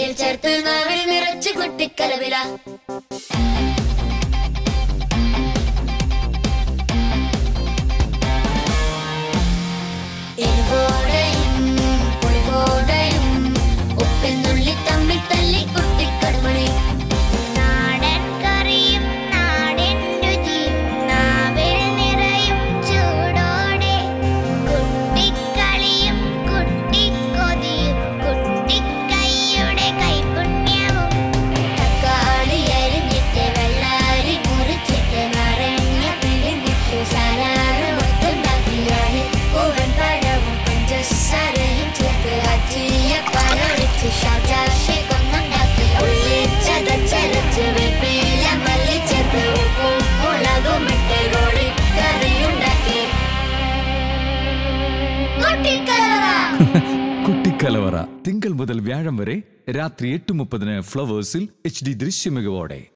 തേയിൽ ചേർത്ത് നാവിൽ നിറച്ച് കുട്ടിക്കലവില എരിവോടെയും പുളിവോടെയും ഉപ്പിൽ നുള്ളി തമ്മിൽ തല്ലി കുട്ടിക്കടുമണി നാടൻ കറിയും നാടൻ രുചിയും നാവിൽ നിറയും ചൂടോടെ കുട്ടിക്കളിയും കുട്ടിക്കൊതിയും കുട്ടിക്കൈയുടെ കൈപുണ്യവും തക്കാളി അരിഞ്ഞിട്ട് വെള്ളരി മുറിച്ചിട്ട് നാരങ്ങ പിഴിഞ്ഞിട്ട് സലാഡ് മുട്ടുണ്ടാക്കിയാണ് പൂവൻ പഴവും പഞ്ചസാരയും ചേർത്ത് അച്ചിയ പാലൊഴിച്ച് ഷാജാഷി കൊന്നുണ്ടാക്കി ഉള്ളി ചതച്ചരച്ച് വേപ്പില മല്ലി ചേർത്ത് ഉപ്പും മുളകും ഇട്ട് റോളിക്കറിയുണ്ടാക്കി കുട്ടിക്കലവറ. കുട്ടിക്കലവറ തിങ്കൾ മുതൽ വ്യാഴം വരെ രാത്രി 8:30 ഫ്ലവേഴ്സിൽ HD ദൃശ്യമികവോടെ.